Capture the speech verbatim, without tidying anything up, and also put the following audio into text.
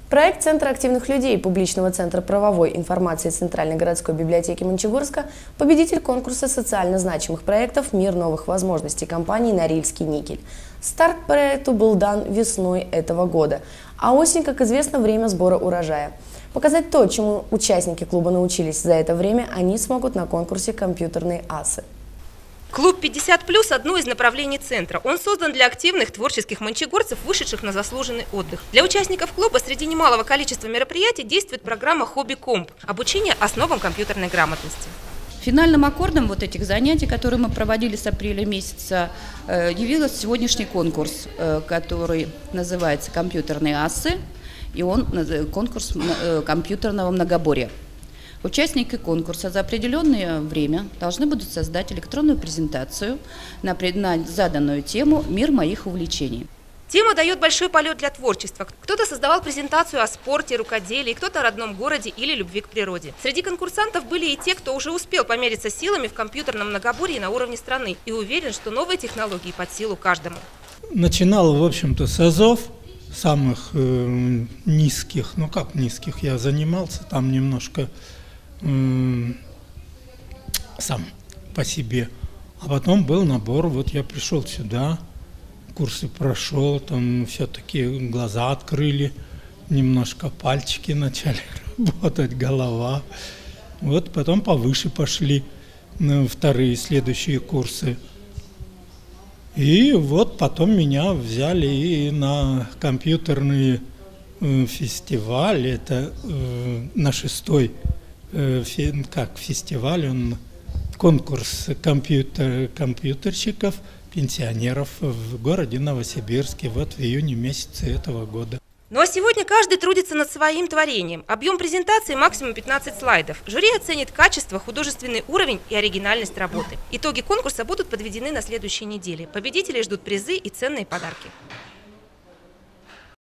Проект Центра активных людей публичного центра правовой информации Центральной городской библиотеки Мончегорска – победитель конкурса социально значимых проектов «Мир новых возможностей» компании «Норильский никель». Старт проекту был дан весной этого года, а осень, как известно, время сбора урожая. Показать то, чему участники клуба научились за это время, они смогут на конкурсе «Компьютерные асы». Клуб пятьдесят плюс – одно из направлений центра. Он создан для активных творческих мончегорцев, вышедших на заслуженный отдых. Для участников клуба среди немалого количества мероприятий действует программа «Хобби-комп» – обучение основам компьютерной грамотности. Финальным аккордом вот этих занятий, которые мы проводили с апреля месяца, явился сегодняшний конкурс, который называется «Компьютерные асы», и он конкурс компьютерного многоборья. Участники конкурса за определенное время должны будут создать электронную презентацию на, на заданную тему «Мир моих увлечений». Тема дает большой полет для творчества. Кто-то создавал презентацию о спорте, рукоделии, кто-то о родном городе или любви к природе. Среди конкурсантов были и те, кто уже успел помериться силами в компьютерном многоборье на уровне страны и уверен, что новые технологии под силу каждому. Начинал, в общем-то, с азов, самых э, низких, ну как низких, я занимался там немножко э, сам по себе. А потом был набор, вот я пришел сюда, курсы прошел, там все-таки глаза открыли, немножко пальчики начали работать, голова. Вот потом повыше пошли на вторые следующие курсы. И вот потом меня взяли и на компьютерный э, фестиваль, это э, на шестой э, фе, как фестиваль, он конкурс компьютер, компьютерщиков, пенсионеров в городе Новосибирске, вот в июне месяце этого года. Ну а сегодня каждый трудится над своим творением. Объем презентации максимум пятнадцать слайдов. Жюри оценит качество, художественный уровень и оригинальность работы. Итоги конкурса будут подведены на следующей неделе. Победителей ждут призы и ценные подарки.